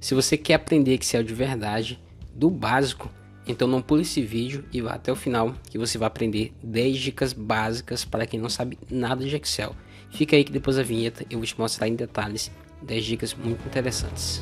Se você quer aprender Excel de verdade, do básico, então não pule esse vídeo e vá até o final, que você vai aprender 10 dicas básicas para quem não sabe nada de Excel. Fica aí que depois da vinheta eu vou te mostrar em detalhes 10 dicas muito interessantes.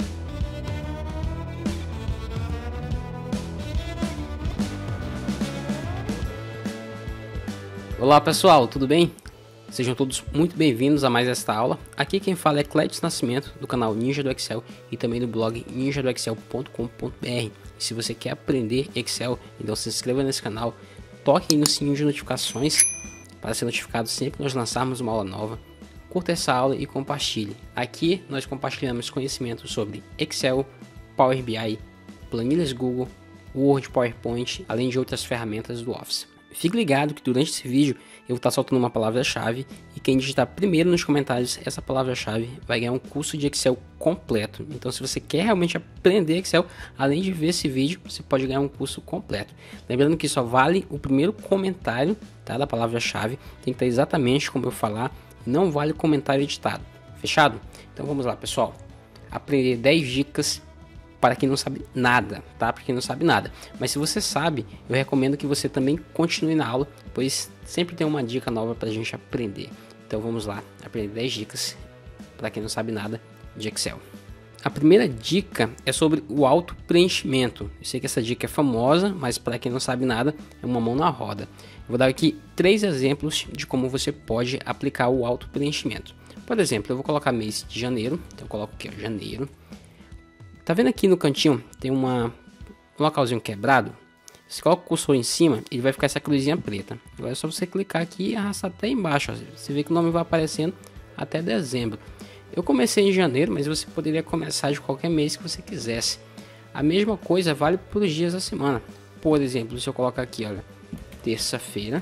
Olá pessoal, tudo bem? Sejam todos muito bem-vindos a mais esta aula. Aqui quem fala é Clédio Nascimento, do canal Ninja do Excel e também do blog ninjadoexcel.com.br. Se você quer aprender Excel, então se inscreva nesse canal, toque aí no sininho de notificações para ser notificado sempre que nós lançarmos uma aula nova. Curta essa aula e compartilhe. Aqui nós compartilhamos conhecimento sobre Excel, Power BI, planilhas Google, Word, PowerPoint, além de outras ferramentas do Office. Fique ligado que durante esse vídeo eu vou estar soltando uma palavra-chave e quem digitar primeiro nos comentários essa palavra-chave vai ganhar um curso de Excel completo. Então se você quer realmente aprender Excel, além de ver esse vídeo, você pode ganhar um curso completo. Lembrando que só vale o primeiro comentário, tá, da palavra-chave, tem que estar exatamente como eu falar, não vale comentário editado. Fechado? Então vamos lá pessoal, aprender 10 dicas para quem não sabe nada, tá? Para quem não sabe nada. Mas se você sabe, eu recomendo que você também continue na aula, pois sempre tem uma dica nova para a gente aprender. Então vamos lá, aprender 10 dicas para quem não sabe nada de Excel. A primeira dica é sobre o auto-preenchimento. Eu sei que essa dica é famosa, mas para quem não sabe nada, é uma mão na roda. Eu vou dar aqui 3 exemplos de como você pode aplicar o auto-preenchimento. Por exemplo, eu vou colocar mês de janeiro, então eu coloco aqui, ó, janeiro. Tá vendo aqui no cantinho, tem um localzinho quebrado? Você coloca o cursor em cima, ele vai ficar essa cruzinha preta. Agora é só você clicar aqui e arrastar até embaixo, ó. Você vê que o nome vai aparecendo até dezembro. Eu comecei em janeiro, mas você poderia começar de qualquer mês que você quisesse. A mesma coisa vale para os dias da semana. Por exemplo, se eu colocar aqui, olha, terça-feira,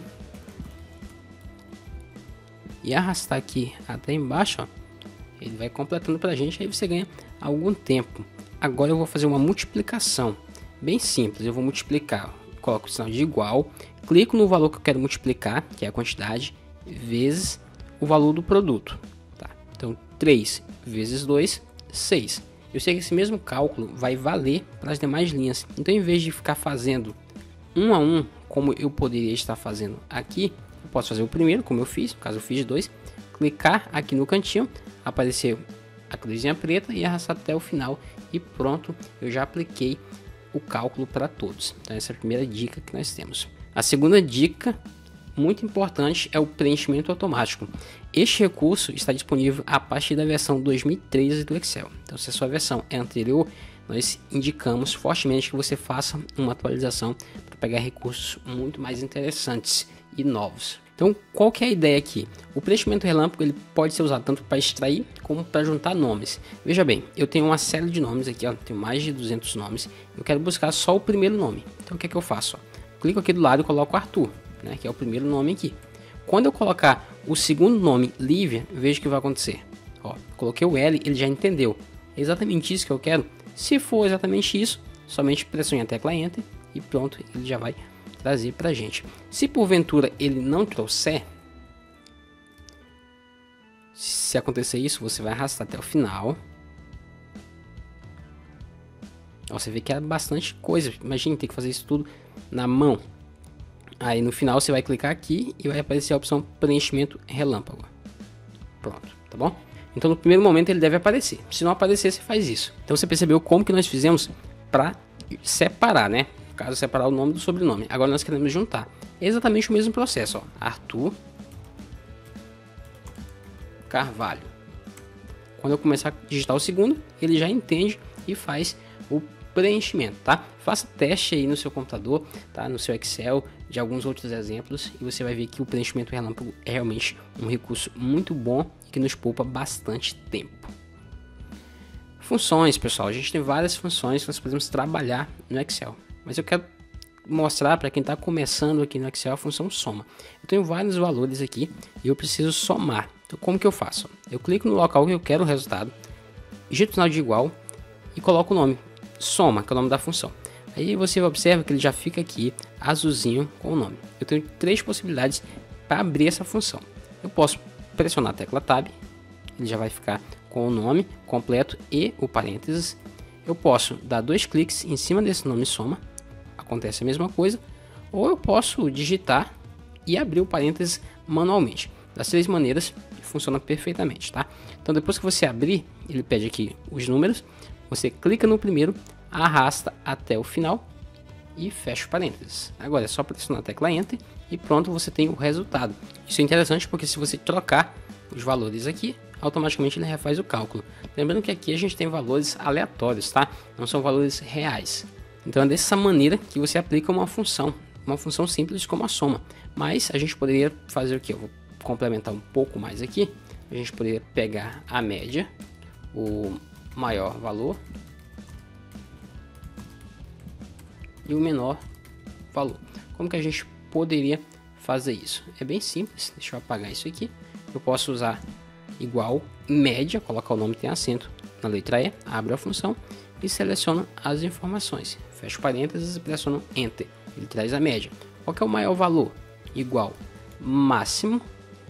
e arrastar aqui até embaixo, ó, ele vai completando pra gente, aí você ganha algum tempo. Agora eu vou fazer uma multiplicação, bem simples. Eu vou multiplicar, coloco o sinal de igual, clico no valor que eu quero multiplicar, que é a quantidade, vezes o valor do produto. Tá? Então 3 vezes 2, 6. Eu sei que esse mesmo cálculo vai valer para as demais linhas. Então em vez de ficar fazendo um a um, como eu poderia estar fazendo aqui, eu posso fazer o primeiro, como eu fiz, no caso eu fiz 2, clicar aqui no cantinho, apareceu a cruzinha preta e arrastar até o final e pronto, eu já apliquei o cálculo para todos. Então essa é a primeira dica que nós temos. A segunda dica, muito importante, é o preenchimento automático. Este recurso está disponível a partir da versão 2013 do Excel. Então se a sua versão é anterior, nós indicamos fortemente que você faça uma atualização para pegar recursos muito mais interessantes e novos. Então, qual que é a ideia aqui? O preenchimento relâmpago ele pode ser usado tanto para extrair como para juntar nomes. Veja bem, eu tenho uma série de nomes aqui, ó, tenho mais de 200 nomes. Eu quero buscar só o primeiro nome. Então, o que é que eu faço? Clico aqui do lado e coloco Arthur, né, que é o primeiro nome aqui. Quando eu colocar o segundo nome, Lívia, veja o que vai acontecer. Ó, coloquei o L, ele já entendeu. É exatamente isso que eu quero. Se for exatamente isso, somente pressione a tecla Enter e pronto, ele já vai trazer pra gente. Se porventura ele não trouxer, se acontecer isso, você vai arrastar até o final. Você vê que é bastante coisa. Imagina ter que fazer isso tudo na mão. Aí no final você vai clicar aqui e vai aparecer a opção preenchimento relâmpago. Pronto, tá bom? Então no primeiro momento ele deve aparecer. Se não aparecer, você faz isso. Então você percebeu como que nós fizemos para separar, né? No caso, separar o nome do sobrenome. Agora nós queremos juntar. É exatamente o mesmo processo, ó. Arthur Carvalho. Quando eu começar a digitar o segundo, ele já entende e faz o preenchimento, tá? Faça teste aí no seu computador, tá? No seu Excel, de alguns outros exemplos, e você vai ver que o preenchimento relâmpago é realmente um recurso muito bom e que nos poupa bastante tempo. Funções, pessoal. A gente tem várias funções que nós podemos trabalhar no Excel. Mas eu quero mostrar para quem está começando aqui no Excel a função soma. Eu tenho vários valores aqui e eu preciso somar. Então como que eu faço? Eu clico no local que eu quero o resultado, digito o sinal de igual e coloco o nome soma, que é o nome da função. Aí você observa que ele já fica aqui azulzinho com o nome. Eu tenho 3 possibilidades para abrir essa função. Eu posso pressionar a tecla Tab, ele já vai ficar com o nome completo e o parênteses. eu posso dar 2 cliques em cima desse nome soma, acontece a mesma coisa, ou eu posso digitar e abrir o parênteses manualmente. Das 3 maneiras funciona perfeitamente, tá? Então depois que você abrir, ele pede aqui os números, você clica no primeiro, arrasta até o final e fecha o parênteses. Agora é só pressionar a tecla Enter e pronto, você tem o resultado. Isso é interessante porque se você trocar os valores aqui, automaticamente ele refaz o cálculo. Lembrando que aqui a gente tem valores aleatórios, tá? Não são valores reais. Então é dessa maneira que você aplica uma função simples como a soma. Mas a gente poderia fazer o que? Eu vou complementar um pouco mais aqui. A gente poderia pegar a média, o maior valor e o menor valor. Como que a gente poderia fazer isso? É bem simples. Deixa eu apagar isso aqui. Eu posso usar igual média, colocar o nome tem acento na letra E, abre a função e seleciono as informações. Fecho parênteses e pressiono Enter. Ele traz a média. Qual que é o maior valor? Igual máximo,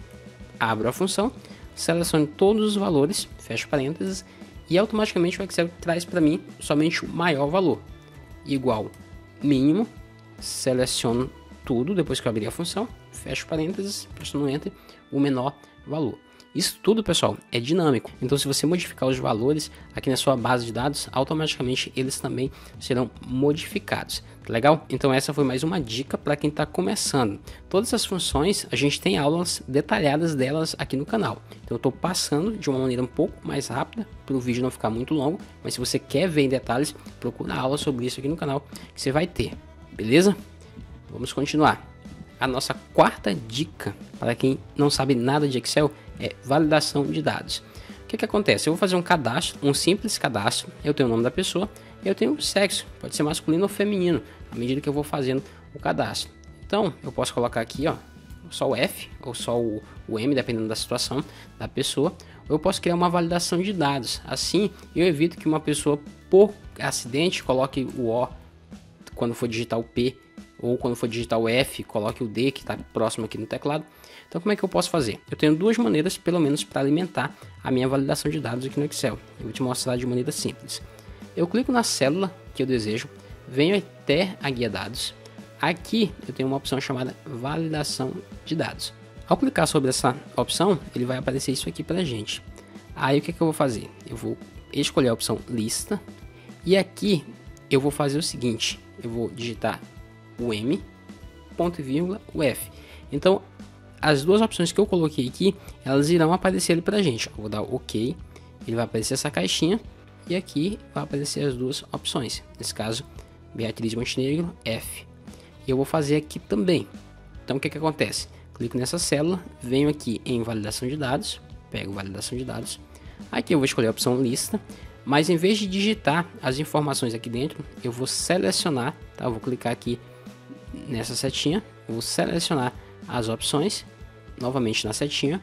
abro a função, seleciono todos os valores, fecho parênteses e automaticamente o Excel traz para mim somente o maior valor. Igual mínimo, seleciono tudo depois que eu abrir a função, fecho parênteses, pressiono Enter, o menor valor. Isso tudo, pessoal, é dinâmico. Então, se você modificar os valores aqui na sua base de dados, automaticamente eles também serão modificados. Legal? Então, essa foi mais uma dica para quem está começando. Todas essas funções, a gente tem aulas detalhadas delas aqui no canal. Então, eu estou passando de uma maneira um pouco mais rápida para o vídeo não ficar muito longo. Mas se você quer ver em detalhes, procura aula sobre isso aqui no canal que você vai ter. Beleza? Vamos continuar. A nossa quarta dica para quem não sabe nada de Excel é validação de dados. O que acontece? Eu vou fazer um cadastro, um simples cadastro. Eu tenho o nome da pessoa, eu tenho o sexo, pode ser masculino ou feminino, à medida que eu vou fazendo o cadastro. Então, eu posso colocar aqui, ó, só o F ou só o M, dependendo da situação da pessoa. Ou eu posso criar uma validação de dados. Assim, eu evito que uma pessoa, por acidente, coloque o O quando for digitar o P, ou quando for digitar o F, coloque o D, que está próximo aqui no teclado. Então, como é que eu posso fazer? Eu tenho 2 maneiras, pelo menos, para alimentar a minha validação de dados aqui no Excel. Eu vou te mostrar de maneira simples. Eu clico na célula que eu desejo, venho até a guia dados. Aqui eu tenho uma opção chamada validação de dados. Ao clicar sobre essa opção, ele vai aparecer isso aqui para a gente. Aí, o que eu vou fazer? Eu vou escolher a opção lista. E aqui eu vou fazer o seguinte. Eu vou digitar o M, ponto e vírgula, o F. Então, as 2 opções que eu coloquei aqui, elas irão aparecer ali pra gente. Eu vou dar OK, ele vai aparecer essa caixinha e aqui vai aparecer as 2 opções. Nesse caso, Beatriz Montenegro, F. E eu vou fazer aqui também. Então, o que acontece? Clico nessa célula, venho aqui em validação de dados, pego validação de dados. Aqui eu vou escolher a opção lista, mas em vez de digitar as informações aqui dentro, eu vou selecionar, tá? Eu vou clicar aqui nessa setinha, vou selecionar as opções, novamente na setinha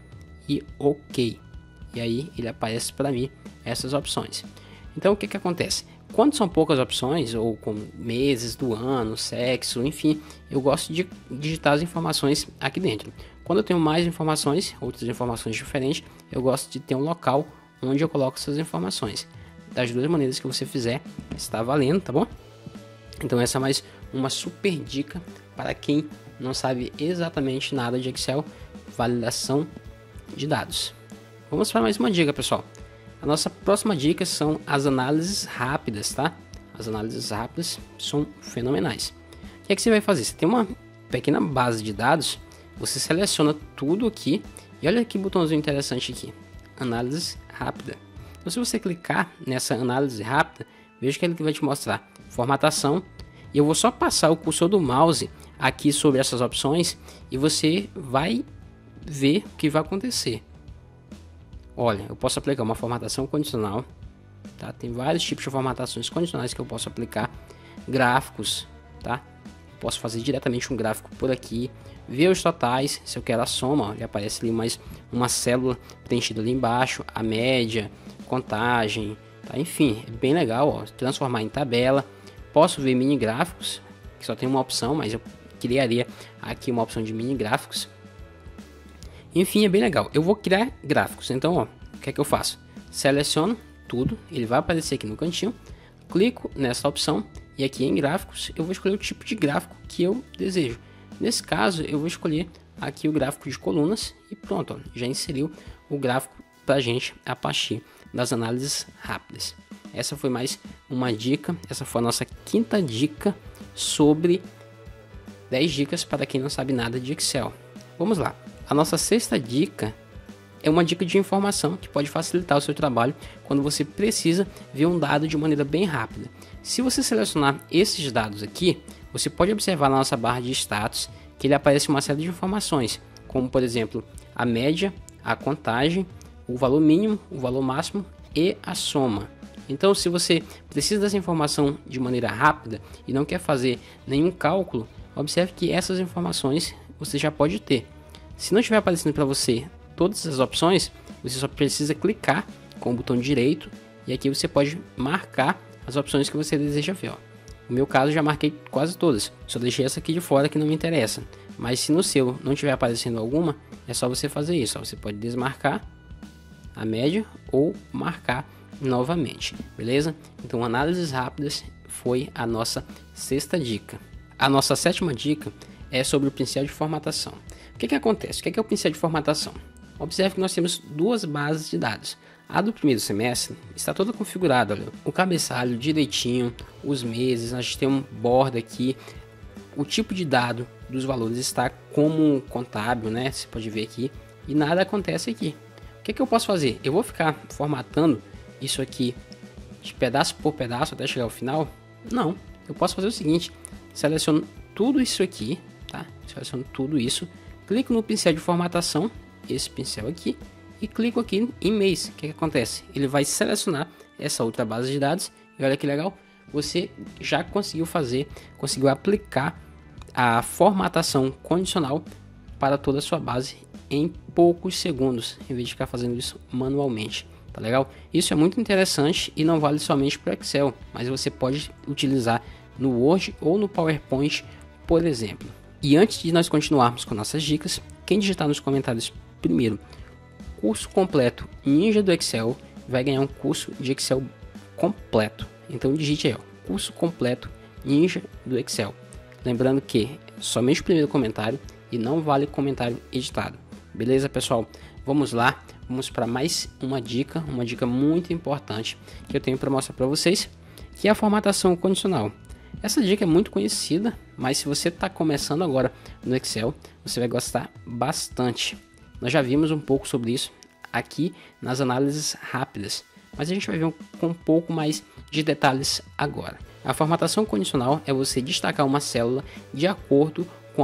e OK. E aí ele aparece para mim essas opções. Então o que acontece? Quando são poucas opções, ou com meses do ano, sexo, enfim, eu gosto de digitar as informações aqui dentro. Quando eu tenho mais informações, outras informações diferentes, eu gosto de ter um local onde eu coloco essas informações. Das 2 maneiras que você fizer, está valendo, tá bom? Então essa é mais uma super dica para quem não sabe exatamente nada de Excel, validação de dados. Vamos para mais uma dica, pessoal. A nossa próxima dica são as análises rápidas, tá? As análises rápidas são fenomenais. O que é que você vai fazer? Você tem uma pequena base de dados, você seleciona tudo aqui e olha que botãozinho interessante aqui, análise rápida. Então, se você clicar nessa análise rápida, veja que ele vai te mostrar formatação. E eu vou só passar o cursor do mouse aqui sobre essas opções e você vai ver o que vai acontecer. Olha, eu posso aplicar uma formatação condicional, tá? Tem vários tipos de formatações condicionais que eu posso aplicar. Gráficos, tá? Posso fazer diretamente um gráfico por aqui, ver os totais, se eu quero a soma, ó, ele aparece ali mais uma célula preenchida ali embaixo, a média, contagem, tá? Enfim, é bem legal, ó, transformar em tabela. Posso ver mini gráficos, que só tem uma opção, mas eu criaria aqui uma opção de mini gráficos. Enfim, é bem legal. Eu vou criar gráficos, então ó, o que é que eu faço? Seleciono tudo, ele vai aparecer aqui no cantinho, clico nessa opção e aqui em gráficos eu vou escolher o tipo de gráfico que eu desejo. Nesse caso eu vou escolher aqui o gráfico de colunas e pronto, ó, já inseriu o gráfico para a gente a partir das análises rápidas. Essa foi mais uma dica, essa foi a nossa quinta dica sobre 10 dicas para quem não sabe nada de Excel. Vamos lá, a nossa sexta dica é uma dica de informação que pode facilitar o seu trabalho quando você precisa ver um dado de maneira bem rápida. Se você selecionar esses dados aqui, você pode observar na nossa barra de status que ele aparece uma série de informações, como por exemplo, a média, a contagem, o valor mínimo, o valor máximo e a soma. Então, se você precisa dessa informação de maneira rápida e não quer fazer nenhum cálculo, observe que essas informações você já pode ter. Se não estiver aparecendo para você todas as opções, você só precisa clicar com o botão direito e aqui você pode marcar as opções que você deseja ver. Ó. No meu caso, já marquei quase todas, só deixei essa aqui de fora que não me interessa. Mas se no seu não estiver aparecendo alguma, é só você fazer isso. Ó. Você pode desmarcar a média ou marcar novamente, beleza? Então, análises rápidas foi a nossa sexta dica. A nossa sétima dica é sobre o pincel de formatação. O que acontece? O que é o pincel de formatação? Observe que nós temos duas bases de dados. A do primeiro semestre está toda configurada, olha, o cabeçalho direitinho, os meses, a gente tem um borda aqui, o tipo de dado dos valores está como contábil, né? Você pode ver aqui e nada acontece aqui. O que eu posso fazer? Eu vou ficar formatando isso aqui de pedaço por pedaço até chegar ao final? Não, eu posso fazer o seguinte, seleciono tudo isso aqui, tá? Seleciono tudo isso, clico no pincel de formatação, esse pincel aqui, e clico aqui em mês. O que acontece? Ele vai selecionar essa outra base de dados e olha que legal, você já conseguiu aplicar a formatação condicional para toda a sua base em poucos segundos, em vez de ficar fazendo isso manualmente. Tá legal? Isso é muito interessante e não vale somente para o Excel, mas você pode utilizar no Word ou no PowerPoint, por exemplo. E antes de nós continuarmos com nossas dicas, quem digitar nos comentários primeiro curso completo Ninja do Excel vai ganhar um curso de Excel completo. Então digite aí, ó, curso completo Ninja do Excel. Lembrando que somente o primeiro comentário e não vale comentário editado. Beleza, pessoal? Vamos lá. Vamos para mais uma dica muito importante que eu tenho para mostrar para vocês, que é a formatação condicional. Essa dica é muito conhecida, mas se você está começando agora no Excel, você vai gostar bastante. Nós já vimos um pouco sobre isso aqui nas análises rápidas, mas a gente vai ver com um pouco mais de detalhes agora. A formatação condicional é você destacar uma célula de acordo com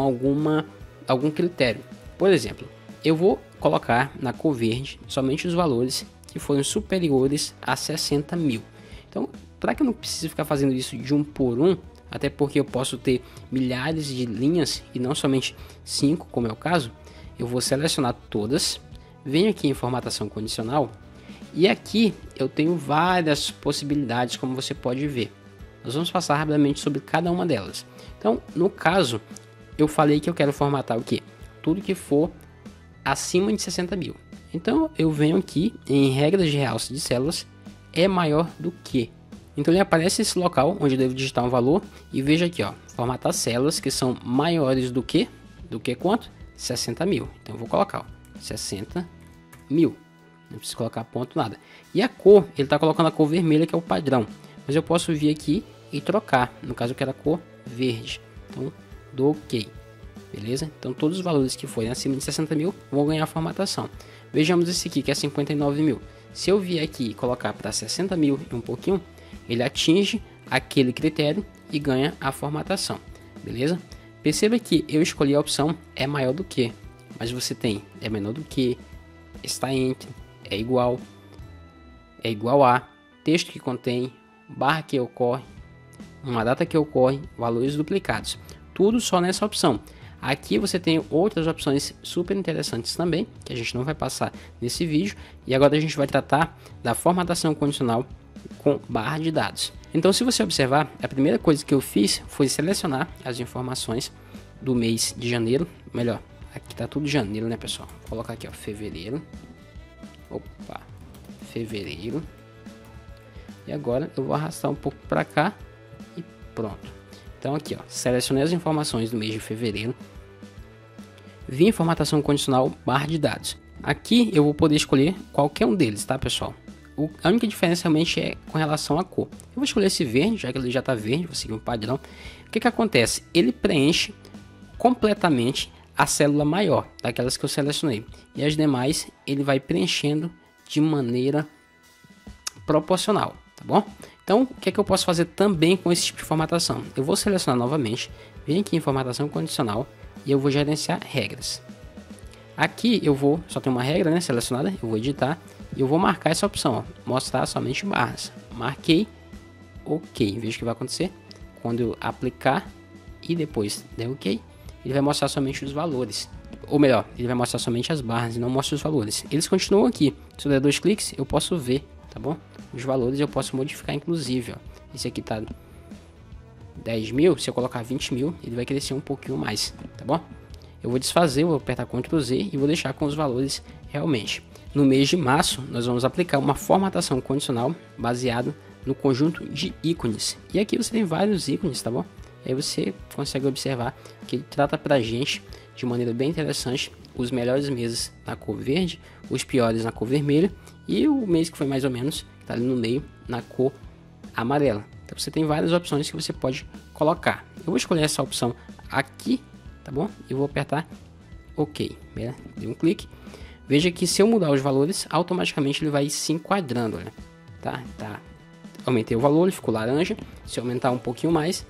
algum critério. Por exemplo, eu vou colocar na cor verde somente os valores que foram superiores a 60 mil. Então, para que eu não precise ficar fazendo isso de um por um, até porque eu posso ter milhares de linhas e não somente 5, como é o caso, eu vou selecionar todas, venho aqui em formatação condicional e aqui eu tenho várias possibilidades, como você pode ver. Nós vamos passar rapidamente sobre cada uma delas. Então, no caso, eu falei que eu quero formatar o quê? Tudo que for acima de 60 mil. Então eu venho aqui em regras de realce de células é maior do que. Então ele aparece esse local onde eu devo digitar um valor e veja aqui, ó, formatar células que são maiores do que quanto? 60 mil. Então eu vou colocar, ó, 60 mil. Não preciso colocar ponto nada. E a cor, ele está colocando a cor vermelha que é o padrão. Mas eu posso vir aqui e trocar. No caso eu quero a cor verde. Então dou OK. Beleza? Então todos os valores que forem acima de 60 mil vão ganhar a formatação. Vejamos esse aqui que é 59 mil. Se eu vier aqui e colocar para 60 mil e um pouquinho, ele atinge aquele critério e ganha a formatação. Beleza? Perceba que eu escolhi a opção é maior do que, mas você tem é menor do que, está entre, é igual a, texto que contém, barra que ocorre, uma data que ocorre, valores duplicados. Tudo só nessa opção. Aqui você tem outras opções super interessantes também, que a gente não vai passar nesse vídeo. E agora a gente vai tratar da formatação condicional com barra de dados. Então, se você observar, a primeira coisa que eu fiz foi selecionar as informações do mês de janeiro. Melhor, aqui tá tudo janeiro, né, pessoal? Vou colocar aqui, ó, fevereiro. Opa, fevereiro. E agora eu vou arrastar um pouco para cá e pronto. Então aqui, ó, selecionei as informações do mês de fevereiro. Vim em formatação condicional barra de dados. Aqui eu vou poder escolher qualquer um deles, tá, pessoal? A única diferença realmente é com relação à cor. Eu vou escolher esse verde, já que ele já está verde, vou seguir um padrão. O que acontece? Ele preenche completamente a célula maior, daquelas que eu selecionei. E as demais ele vai preenchendo de maneira proporcional, tá bom? Então, o que eu posso fazer também com esse tipo de formatação? Eu vou selecionar novamente, venho aqui em formatação condicional e eu vou gerenciar regras. Aqui eu vou, só tem uma regra, né, selecionada, eu vou editar e eu vou marcar essa opção, ó, mostrar somente barras. Marquei, ok. Veja o que vai acontecer quando eu aplicar e depois der ok, ele vai mostrar somente os valores. Ou melhor, ele vai mostrar somente as barras e não mostra os valores. Eles continuam aqui. Se eu der 2 cliques, eu posso ver, tá bom? Os valores eu posso modificar inclusive, ó. Esse aqui tá 10 mil, se eu colocar 20 mil, ele vai crescer um pouquinho mais, tá bom? Eu vou desfazer, vou apertar Ctrl Z e vou deixar com os valores realmente. No mês de março, nós vamos aplicar uma formatação condicional baseado no conjunto de ícones. E aqui você tem vários ícones, tá bom? Aí você consegue observar que ele trata pra gente de maneira bem interessante os melhores meses na cor verde, os piores na cor vermelha e o mês que foi mais ou menos, tá ali no meio, na cor amarela. Então você tem várias opções que você pode colocar. Eu vou escolher essa opção aqui, tá bom? E vou apertar OK. Dei um clique. Veja que se eu mudar os valores, automaticamente ele vai se enquadrando, olha. Tá. Aumentei o valor, ele ficou laranja. Se eu aumentar um pouquinho mais,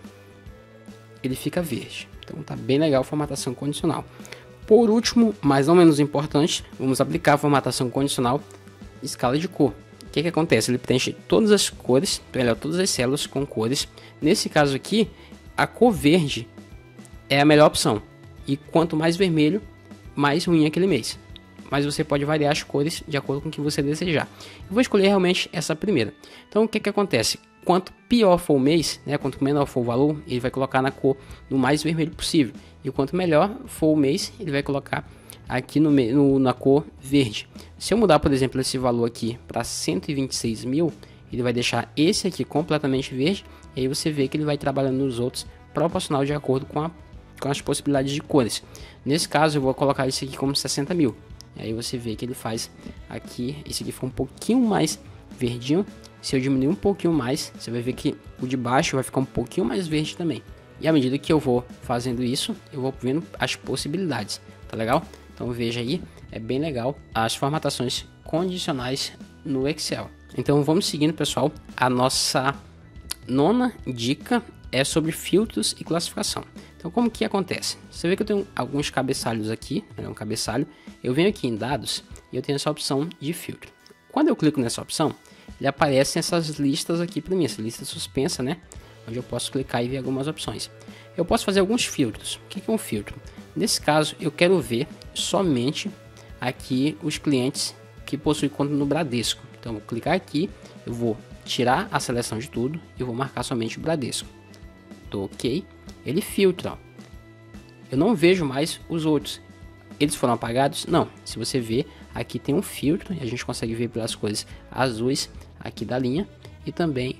ele fica verde. Então tá bem legal a formatação condicional. Por último, mas não menos importante, vamos aplicar a formatação condicional escala de cor. O que acontece? Ele preenche todas as cores, melhor, todas as células com cores. Nesse caso aqui, a cor verde é a melhor opção. E quanto mais vermelho, mais ruim é aquele mês. Mas você pode variar as cores de acordo com o que você desejar. Eu vou escolher realmente essa primeira. Então o que acontece? Quanto pior for o mês, né, quanto menor for o valor, ele vai colocar na cor no mais vermelho possível. E quanto melhor for o mês, ele vai colocar aqui na cor verde. Se eu mudar, por exemplo, esse valor aqui para 126 mil, ele vai deixar esse aqui completamente verde. E aí você vê que ele vai trabalhando nos outros proporcional de acordo com as possibilidades de cores. Nesse caso, eu vou colocar esse aqui como 60 mil. E aí você vê que ele faz aqui, esse aqui foi um pouquinho mais verdinho. Se eu diminuir um pouquinho mais, você vai ver que o de baixo vai ficar um pouquinho mais verde também. E à medida que eu vou fazendo isso, eu vou vendo as possibilidades, tá legal? Então veja aí, é bem legal as formatações condicionais no Excel. Então vamos seguindo, pessoal. A nossa nona dica é sobre filtros e classificação. Então como que acontece? Você vê que eu tenho alguns cabeçalhos aqui, um cabeçalho. Eu venho aqui em dados e eu tenho essa opção de filtro. Quando eu clico nessa opção, ele aparecem essas listas aqui para mim, essa lista suspensa, né? Onde eu posso clicar e ver algumas opções. Eu posso fazer alguns filtros. O que é um filtro? Nesse caso, eu quero ver somente aqui os clientes que possuem conta no Bradesco. Então, eu vou clicar aqui, eu vou tirar a seleção de tudo e vou marcar somente o Bradesco. Dou OK. Ele filtra. Ó. Eu não vejo mais os outros. Eles foram apagados? Não. Se você ver, aqui tem um filtro e a gente consegue ver pelas cores azuis aqui da linha e também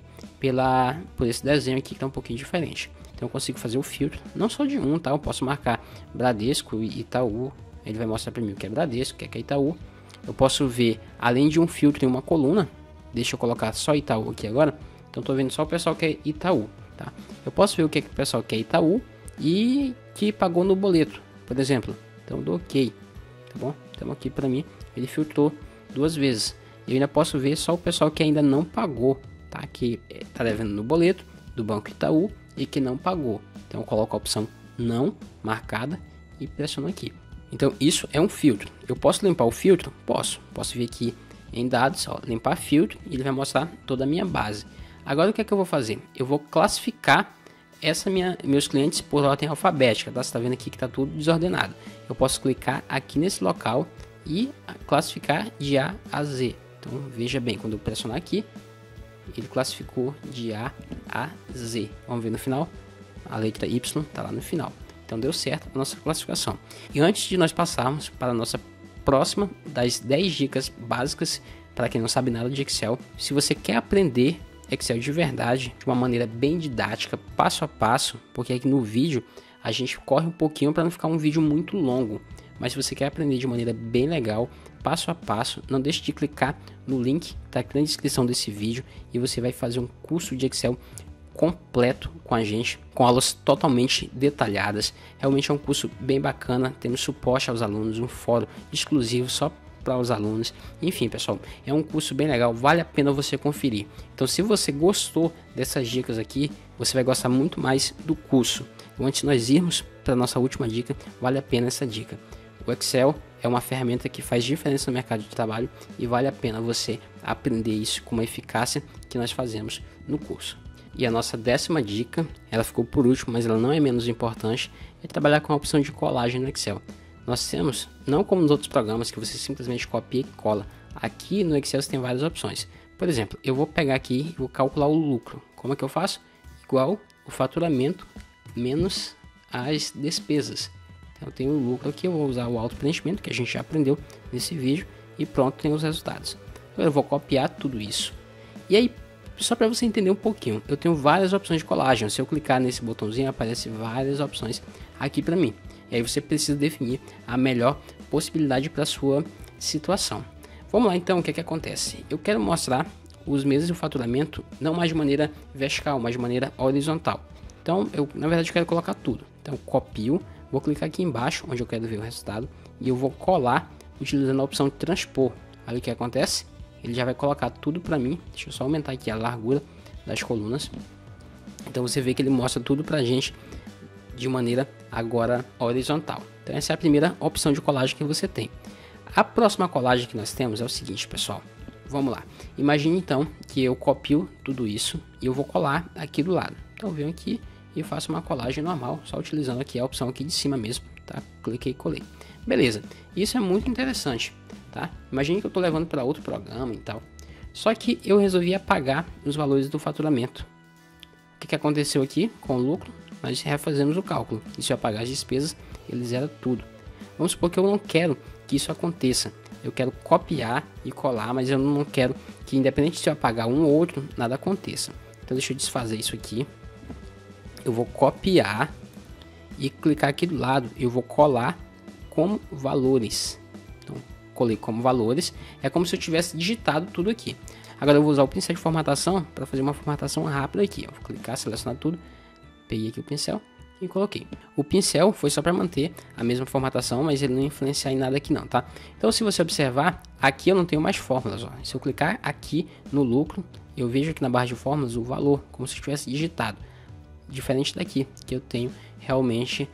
por esse desenho aqui que está um pouquinho diferente. Então eu consigo fazer o filtro, não só de um, tá? Eu posso marcar Bradesco e Itaú. Ele vai mostrar para mim o que é Bradesco, o que é Itaú. Eu posso ver, além de um filtro em uma coluna, deixa eu colocar só Itaú aqui agora. Então estou vendo só o pessoal que é Itaú, tá? Eu posso ver o que é que o pessoal que é Itaú e que pagou no boleto, por exemplo. Então dou OK, tá bom? Então aqui para mim ele filtrou 2 vezes. Eu ainda posso ver só o pessoal que ainda não pagou, tá? Que tá devendo no boleto do Banco Itaú e que não pagou. Então eu coloco a opção não marcada e pressiono aqui. Então isso é um filtro. Eu posso limpar o filtro? Posso vir aqui em dados, ó, limpar filtro, e ele vai mostrar toda a minha base. Agora o que é que eu vou fazer? Eu vou classificar meus clientes por ordem alfabética, tá? Você tá vendo aqui que tá tudo desordenado. Eu posso clicar aqui nesse local e classificar de A a Z. Então veja bem, quando eu pressionar aqui, ele classificou de A a Z. Vamos ver no final, a letra Y está lá no final. Então deu certo a nossa classificação. E antes de nós passarmos para a nossa próxima das 10 dicas básicas para quem não sabe nada de Excel, se você quer aprender Excel de verdade, de uma maneira bem didática, passo a passo, porque aqui no vídeo a gente corre um pouquinho para não ficar um vídeo muito longo. Mas se você quer aprender de maneira bem legal, passo a passo, não deixe de clicar no link que está aqui na descrição desse vídeo e você vai fazer um curso de Excel completo com a gente, com aulas totalmente detalhadas. Realmente é um curso bem bacana, temos suporte aos alunos, um fórum exclusivo só para os alunos. Enfim, pessoal, é um curso bem legal, vale a pena você conferir. Então, se você gostou dessas dicas aqui, você vai gostar muito mais do curso. Então, antes de nós irmos para a nossa última dica, vale a pena essa dica. O Excel é uma ferramenta que faz diferença no mercado de trabalho e vale a pena você aprender isso com uma eficácia que nós fazemos no curso. E a nossa 10ª dica, ela ficou por último, mas ela não é menos importante, é trabalhar com a opção de colagem no Excel. Nós temos, não como nos outros programas que você simplesmente copia e cola, aqui no Excel você tem várias opções. Por exemplo, eu vou pegar aqui e vou calcular o lucro. Como é que eu faço? Igual o faturamento menos as despesas. Então, eu tenho o lucro aqui, eu vou usar o auto-preenchimento que a gente já aprendeu nesse vídeo e pronto, tem os resultados. Então, eu vou copiar tudo isso. E aí, só para você entender um pouquinho, eu tenho várias opções de colagem. Se eu clicar nesse botãozinho, aparece várias opções aqui para mim. E aí você precisa definir a melhor possibilidade para a sua situação. Vamos lá então, o que é que acontece? Eu quero mostrar os meses do faturamento não mais de maneira vertical, mas de maneira horizontal. Então, na verdade, eu quero colocar tudo. Então, eu copio, vou clicar aqui embaixo, onde eu quero ver o resultado, e eu vou colar utilizando a opção transpor. Aí o que acontece? Ele já vai colocar tudo para mim. Deixa eu só aumentar aqui a largura das colunas. Então, você vê que ele mostra tudo para a gente de maneira agora horizontal. Então, essa é a primeira opção de colagem que você tem. A próxima colagem que nós temos é o seguinte, pessoal. Vamos lá. Imagine então que eu copio tudo isso e eu vou colar aqui do lado. Então, eu venho aqui e faço uma colagem normal, só utilizando aqui a opção aqui de cima mesmo, tá? Cliquei e colei. Beleza. Isso é muito interessante, tá? Imagine que eu estou levando para outro programa e tal. Só que eu resolvi apagar os valores do faturamento. O que aconteceu aqui com o lucro? Nós refazemos o cálculo. E se eu apagar as despesas, ele zera tudo. Vamos supor que eu não quero que isso aconteça. Eu quero copiar e colar, mas eu não quero que, independente se eu apagar um ou outro, nada aconteça. Então deixa eu desfazer isso aqui. Eu vou copiar e clicar aqui do lado. Eu vou colar como valores. Então, colei como valores. É como se eu tivesse digitado tudo aqui. Agora eu vou usar o pincel de formatação para fazer uma formatação rápida aqui. Eu vou clicar, selecionar tudo. Peguei aqui o pincel e coloquei. O pincel foi só para manter a mesma formatação, mas ele não influenciar em nada aqui não, tá? Então, se você observar, aqui eu não tenho mais fórmulas, ó. Se eu clicar aqui no lucro, eu vejo aqui na barra de fórmulas o valor, como se eu tivesse digitado. Diferente daqui, que eu tenho realmente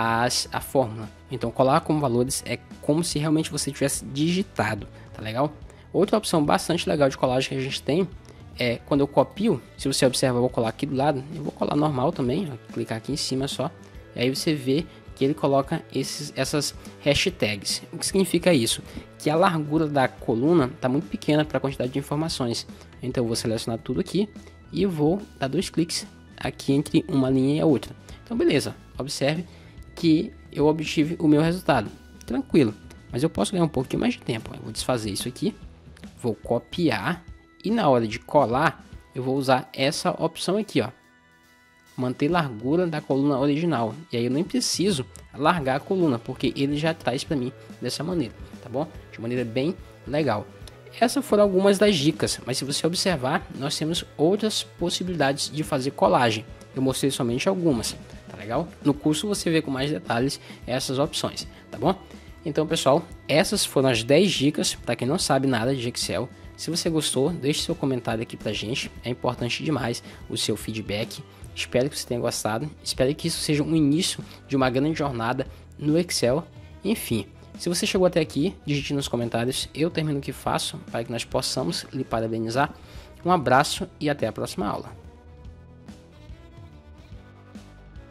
a fórmula. Então, colar como valores é como se realmente você tivesse digitado, tá legal? Outra opção bastante legal de colagem que a gente tem é quando eu copio. Se você observa, eu vou colar aqui do lado, eu vou colar normal também, ó, clicar aqui em cima só, e aí você vê que ele coloca essas hashtags. O que significa isso? Que a largura da coluna está muito pequena para a quantidade de informações. Então eu vou selecionar tudo aqui e vou dar 2 cliques aqui entre uma linha e a outra. Então beleza, observe que eu obtive o meu resultado, tranquilo, mas eu posso ganhar um pouquinho mais de tempo. Eu vou desfazer isso aqui, vou copiar e na hora de colar eu vou usar essa opção aqui, ó, manter largura da coluna original, e aí eu nem preciso largar a coluna, porque ele já traz para mim dessa maneira, tá bom? De maneira bem legal. Essas foram algumas das dicas, mas se você observar, nós temos outras possibilidades de fazer colagem. Eu mostrei somente algumas, tá legal? No curso você vê com mais detalhes essas opções, tá bom? Então, pessoal, essas foram as 10 dicas para quem não sabe nada de Excel. Se você gostou, deixe seu comentário aqui pra gente, é importante demais o seu feedback. Espero que você tenha gostado, espero que isso seja um início de uma grande jornada no Excel. Enfim, se você chegou até aqui, digite nos comentários, eu termino o que faço para que nós possamos lhe parabenizar. Um abraço e até a próxima aula.